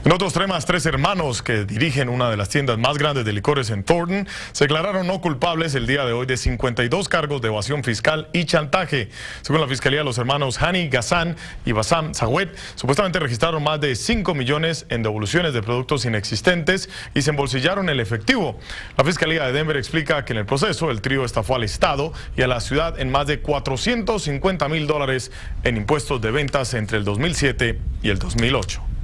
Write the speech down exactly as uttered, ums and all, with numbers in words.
En otros temas, tres hermanos que dirigen una de las tiendas más grandes de licores en Thornton se declararon no culpables el día de hoy de cincuenta y dos cargos de evasión fiscal y chantaje. Según la fiscalía, los hermanos Hani Ghassan y Bassam Sawed supuestamente registraron más de cinco millones en devoluciones de productos inexistentes y se embolsillaron el efectivo. La fiscalía de Denver explica que en el proceso el trío estafó al Estado y a la ciudad en más de cuatrocientos cincuenta mil dólares en impuestos de ventas entre el dos mil siete y el dos mil ocho.